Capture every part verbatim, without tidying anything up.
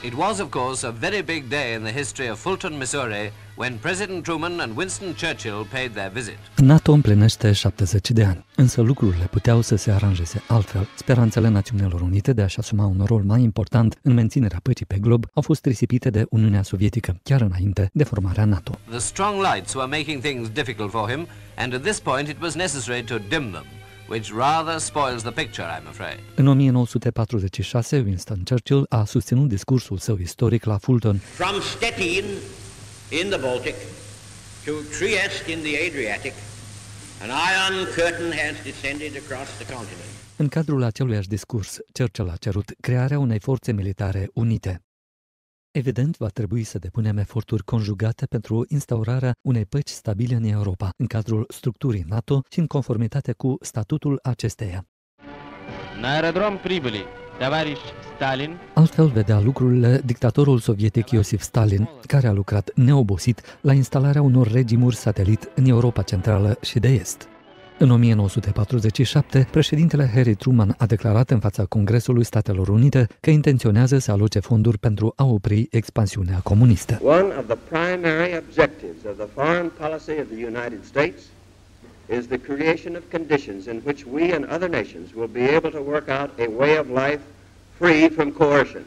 It was, of course, a very big day in the history of Fulton, Missouri, when President Truman and Winston Churchill paid their visit. NATO împlinește șaptezeci de ani, însă lucrurile puteau să se aranjeze altfel. Speranțele Națiunilor Unite de a-și asuma un rol mai important în menținerea păcii pe glob au fost risipite de Uniunea Sovietică, chiar înainte de formarea NATO. The strong lights were making things difficult for him, and at this point it was necessary to dim them, which rather spoils the picture, I'm afraid. În o mie nouă sute patruzeci și șase, Winston Churchill a susținut discursul său istoric la Fulton. From Stettin in the Baltic to Trieste in the Adriatic, an iron curtain has descended across the continent. În cadrul aceluiași discurs, Churchill a cerut crearea unei forțe militare unite. Evident, va trebui să depunem eforturi conjugate pentru instaurarea unei păci stabile în Europa, în cadrul structurii NATO și în conformitate cu statutul acesteia. На аэродром прибыли, товарищ Сталин. Altfel vedea lucrurile dictatorul sovietic Iosif Stalin, care a lucrat neobosit la instalarea unor regimuri satelit în Europa Centrală și de Est. În o mie nouă sute patruzeci și șapte, președintele Harry Truman a declarat în fața Congresului Statelor Unite că intenționează să aloce fonduri pentru a opri expansiunea comunistă. One of the primary objectives of the foreign policy of the United States is the creation of conditions in which we and other nations will be able to work out a way of life free from coercion.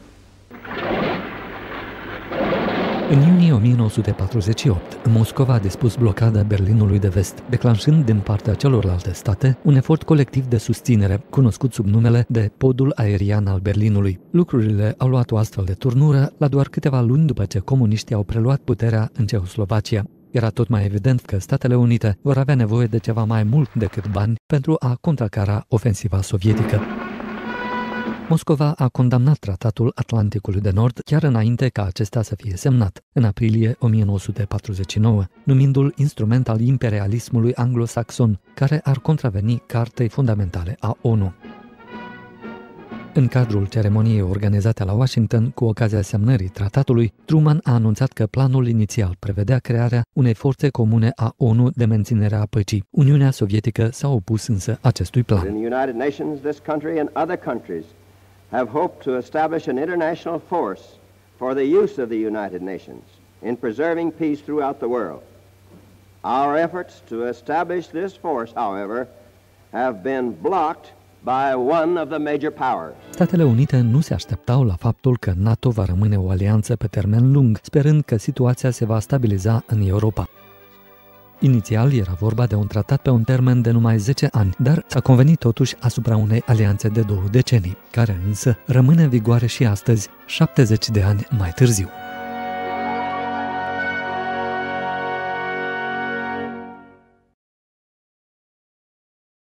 În iunie o mie nouă sute patruzeci și opt, Moscova a dispus blocada Berlinului de Vest, declanșând din partea celorlalte state un efort colectiv de susținere, cunoscut sub numele de Podul Aerian al Berlinului. Lucrurile au luat o astfel de turnură la doar câteva luni după ce comuniștii au preluat puterea în Cehoslovacia. Era tot mai evident că Statele Unite vor avea nevoie de ceva mai mult decât bani pentru a contracara ofensiva sovietică. Moscova a condamnat Tratatul Atlanticului de Nord chiar înainte ca acesta să fie semnat, în aprilie o mie nouă sute patruzeci și nouă, numindu-l instrument al imperialismului anglosaxon, care ar contraveni Cartei Fundamentale a ONU. În cadrul ceremoniei organizate la Washington cu ocazia semnării tratatului, Truman a anunțat că planul inițial prevedea crearea unei forțe comune a ONU de menținere a păcii. Uniunea Sovietică s-a opus însă acestui plan. In the United Nations, this country and other countries have hoped to establish an international force for the use of the United Nations in preserving peace throughout the world. Our efforts to establish this force, however, have been blocked by one of the major powers. Statele Unite nu se așteptau la faptul că NATO va rămâne o alianță pe termen lung, sperând că situația se va stabiliza în Europa. Inițial era vorba de un tratat pe un termen de numai zece ani, dar s-a convenit totuși asupra unei alianțe de două decenii, care însă rămâne în vigoare și astăzi, șaptezeci de ani mai târziu.